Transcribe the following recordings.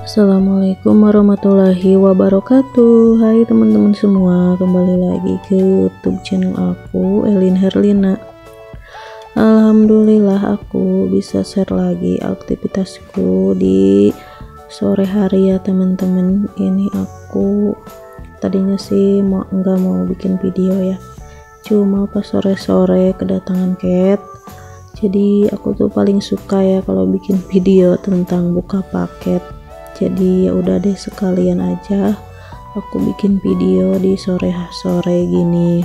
Assalamualaikum warahmatullahi wabarakatuh. Hai teman-teman semua, kembali lagi ke YouTube channel aku, Elin Herlina. Alhamdulillah aku bisa share lagi aktivitasku di sore hari ya teman-teman. Ini aku tadinya sih nggak mau bikin video ya, cuma pas sore-sore kedatangan cat. Jadi aku tuh paling suka ya kalau bikin video tentang buka paket. Jadi ya udah deh, sekalian aja aku bikin video di sore-sore gini.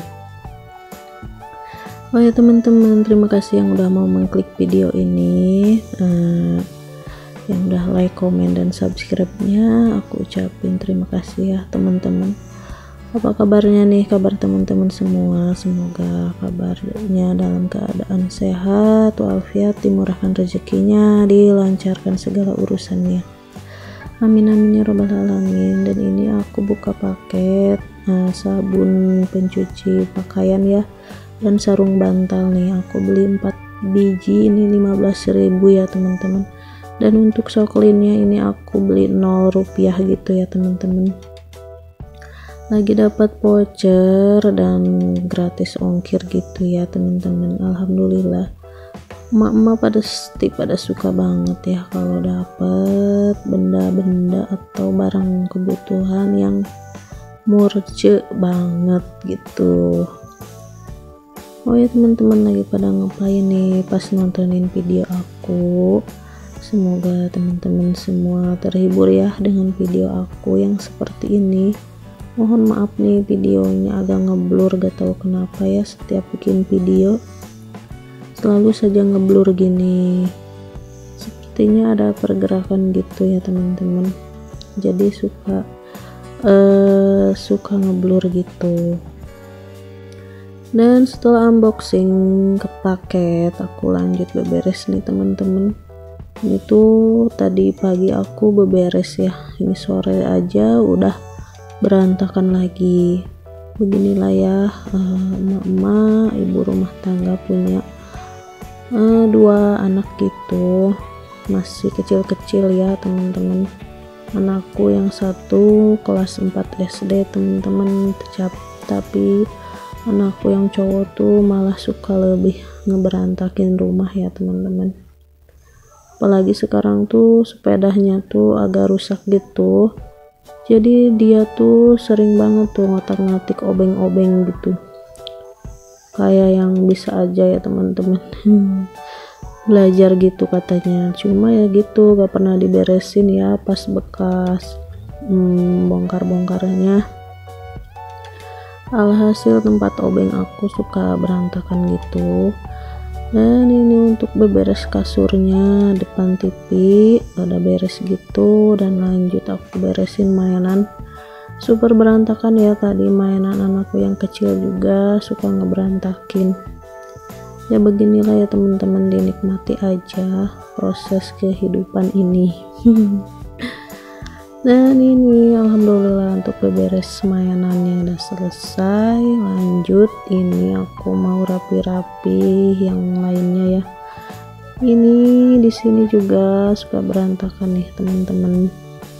Oh ya teman-teman, terima kasih yang udah mau mengklik video ini, yang udah like, komen, dan subscribe-nya. Aku ucapin terima kasih ya teman-teman. Apa kabarnya nih, kabar teman-teman semua? Semoga kabarnya dalam keadaan sehat walafiat, dimurahkan rezekinya, dilancarkan segala urusannya. Amin amin ya robbal alamin. Dan ini aku buka paket sabun pencuci pakaian ya, dan sarung bantal nih. Aku beli 4 biji, ini 15.000 ya teman-teman. Dan untuk soklinnya ini aku beli 0 rupiah gitu ya teman-teman. Lagi dapat voucher dan gratis ongkir gitu ya teman-teman. Alhamdulillah. Emak-emak pada suka banget ya kalau dapat benda-benda atau barang kebutuhan yang murce banget gitu. Oh ya teman-teman, lagi pada ngapain nih pas nontonin video aku? Semoga teman-teman semua terhibur ya dengan video aku yang seperti ini. Mohon maaf nih, videonya agak ngeblur, gak tahu kenapa ya, setiap bikin video selalu saja ngeblur gini. Sepertinya ada pergerakan gitu ya teman-teman, jadi suka ngeblur gitu. Dan setelah unboxing ke paket, aku lanjut beberes nih teman-teman. Ini tuh tadi pagi aku beberes ya, ini sore aja udah berantakan lagi. Beginilah ya, emak-emak ibu rumah tangga punya 2 anak gitu, masih kecil-kecil ya teman-teman. Anakku yang satu kelas 4 SD teman-teman, tapi anakku yang cowok tuh malah suka lebih ngeberantakin rumah ya teman-teman. Apalagi sekarang tuh sepedanya tuh agak rusak gitu, jadi dia tuh sering banget tuh ngotak-ngatik obeng-obeng gitu, kayak yang bisa aja ya teman-teman belajar gitu katanya. Cuma ya gitu, gak pernah diberesin ya pas bekas bongkar-bongkarnya. Alhasil tempat obeng aku suka berantakan gitu. Dan ini untuk beberes kasurnya, depan TV ada beres gitu, dan lanjut aku beresin mainan. Super berantakan ya tadi, mainan anakku yang kecil juga suka ngeberantakin. Ya beginilah ya teman-teman, dinikmati aja proses kehidupan ini. Dan ini alhamdulillah untuk beberes mainannya udah selesai. Lanjut, ini aku mau rapi-rapi yang lainnya ya. Ini di sini juga suka berantakan nih teman-teman.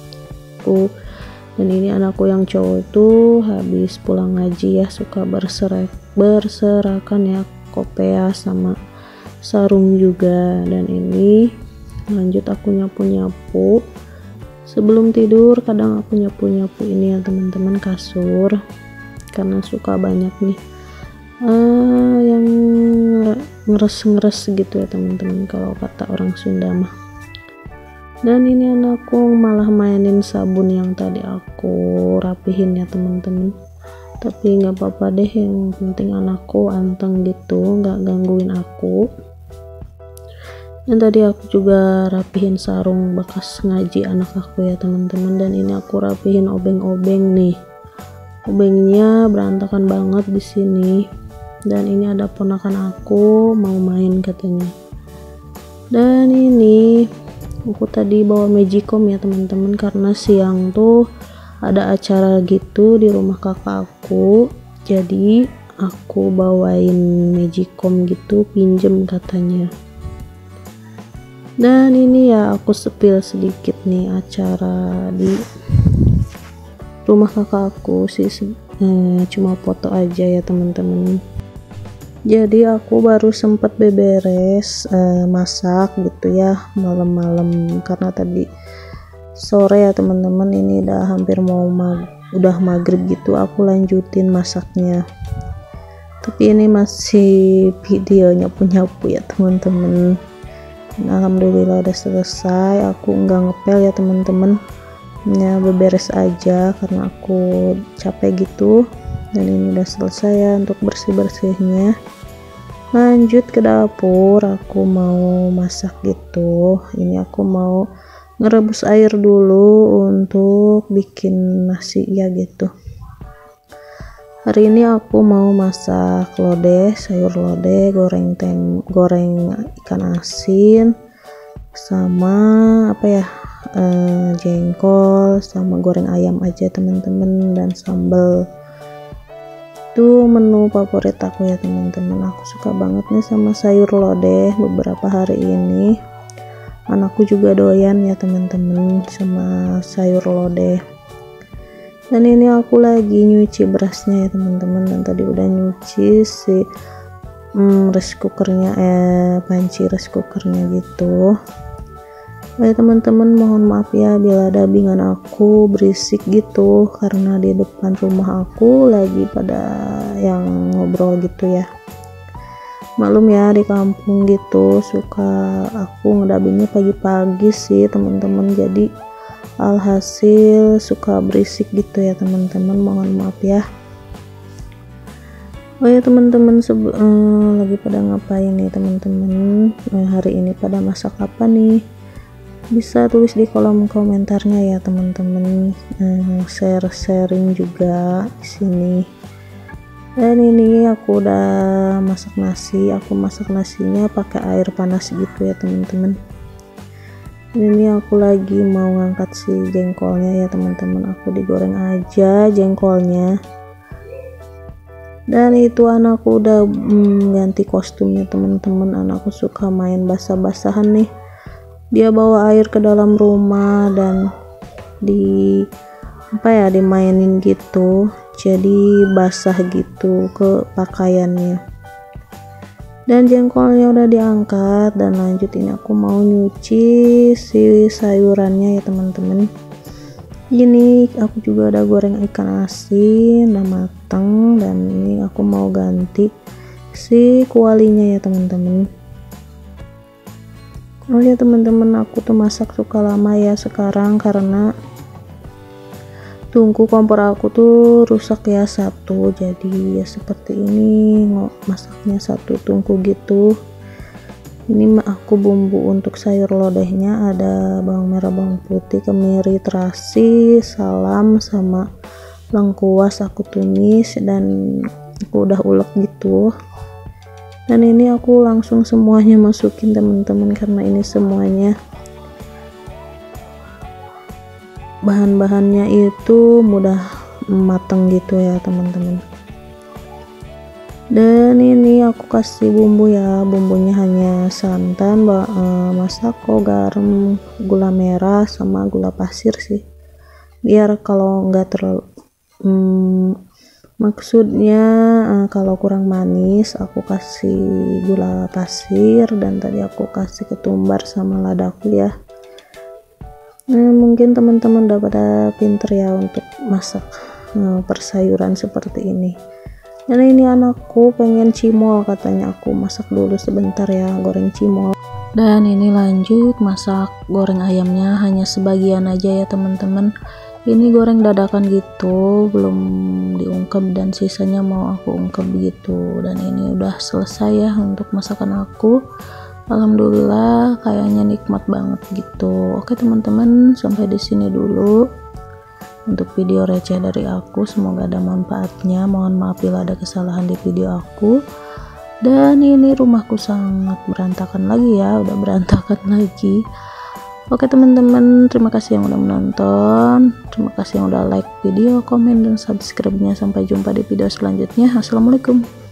Dan ini anakku yang cowok tuh habis pulang ngaji ya, suka berserakan ya, kopea sama sarung juga. Dan ini lanjut aku nyapu-nyapu sebelum tidur. Kadang aku nyapu-nyapu ini ya teman-teman, kasur, karena suka banyak nih yang ngeres-ngeres gitu ya teman-teman, kalau kata orang Sunda mah. Dan ini anakku malah mainin sabun yang tadi aku rapihin ya teman-teman, tapi nggak apa-apa deh, yang penting anakku anteng gitu, nggak gangguin aku. Dan tadi aku juga rapihin sarung bekas ngaji anak aku ya teman-teman. Dan ini aku rapihin obeng-obeng nih, obengnya berantakan banget di sini. Dan ini ada ponakan aku mau main katanya. Dan ini aku tadi bawa magicom ya teman-teman, karena siang tuh ada acara gitu di rumah kakak aku, jadi aku bawain magicom gitu, pinjem katanya. Dan ini ya aku spill sedikit nih acara di rumah kakak aku sih, cuma foto aja ya teman-teman. Jadi aku baru sempat beberes masak gitu ya malam-malam, karena tadi sore ya teman-teman, ini udah hampir mau udah maghrib gitu, aku lanjutin masaknya. Tapi ini masih video nyapu-nyapu ya teman-teman. Alhamdulillah udah selesai, aku nggak ngepel ya teman-teman, hanya beberes aja karena aku capek gitu. Dan ini udah selesai ya untuk bersih-bersihnya. Lanjut ke dapur, aku mau masak gitu. Ini aku mau ngerebus air dulu untuk bikin nasi ya gitu. Hari ini aku mau masak lodeh, sayur lodeh, goreng ikan asin, sama apa ya, jengkol, sama goreng ayam aja teman-teman, dan sambal. Itu menu favorit aku ya teman-teman. Aku suka banget nih sama sayur lodeh beberapa hari ini. Anakku juga doyan ya teman-teman sama sayur lodeh. Dan ini aku lagi nyuci berasnya ya teman-teman, dan tadi udah nyuci si rice cookernya, panci rice cookernya gitu. Baik teman-teman, mohon maaf ya bila ada bingan aku berisik gitu, karena di depan rumah aku lagi pada yang ngobrol gitu ya. Maklum ya, di kampung gitu suka aku ngedabingnya pagi-pagi sih teman-teman, jadi alhasil suka berisik gitu ya teman-teman, mohon maaf ya. Oh ya teman-teman, lagi pada ngapain nih teman-teman? Hari ini pada masak apa nih? Bisa tulis di kolom komentarnya ya teman-teman. Sharing juga di sini. Dan ini aku udah masak nasi. Aku masak nasinya pakai air panas gitu ya teman-teman. Ini aku lagi mau ngangkat si jengkolnya ya teman-teman, aku digoreng aja jengkolnya. Dan itu anakku udah ganti kostumnya teman-teman. Anakku suka main basah-basahan nih, dia bawa air ke dalam rumah dan dimainin gitu, jadi basah gitu ke pakaiannya. Dan jengkolnya udah diangkat, dan lanjut ini aku mau nyuci si sayurannya ya teman-teman. Ini aku juga udah goreng ikan asin udah mateng, dan ini aku mau ganti si kualinya ya teman-teman. Oh ya teman-teman, aku tuh masak suka lama ya sekarang karena tungku kompor aku tuh rusak ya satu, jadi ya seperti ini masaknya satu tungku gitu. Ini aku bumbu untuk sayur lodehnya ada bawang merah, bawang putih, kemiri, terasi, salam, sama lengkuas aku tumis, dan aku udah ulek gitu. Dan ini aku langsung semuanya masukin teman-teman, karena ini semuanya bahan-bahannya itu mudah matang gitu ya teman-teman. Dan ini aku kasih bumbu ya, bumbunya hanya santan, masako, garam, gula merah, sama gula pasir sih, biar kalau nggak terlalu maksudnya kalau kurang manis aku kasih gula pasir, dan tadi aku kasih ketumbar sama ladaku ya. Mungkin teman-teman udah pada pinter ya untuk masak persayuran seperti ini. Dan ini anakku pengen cimol, katanya aku masak dulu sebentar ya, goreng cimol. Dan ini lanjut masak goreng ayamnya, hanya sebagian aja ya teman-teman. Ini goreng dadakan gitu, belum diungkep, dan sisanya mau aku ungkep gitu. Dan ini udah selesai ya untuk masakan aku. Alhamdulillah kayaknya nikmat banget gitu. Oke teman-teman, sampai di sini dulu untuk video receh dari aku, semoga ada manfaatnya. Mohon maaf bila ada kesalahan di video aku. Dan ini rumahku sangat berantakan lagi ya, udah berantakan lagi. Oke teman-teman, terima kasih yang udah menonton, terima kasih yang udah like video, komen, dan subscribe-nya. Sampai jumpa di video selanjutnya. Assalamualaikum.